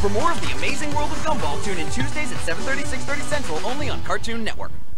For more of the amazing world of Gumball, tune in Tuesdays at 7:30, 6:30 Central, only on Cartoon Network.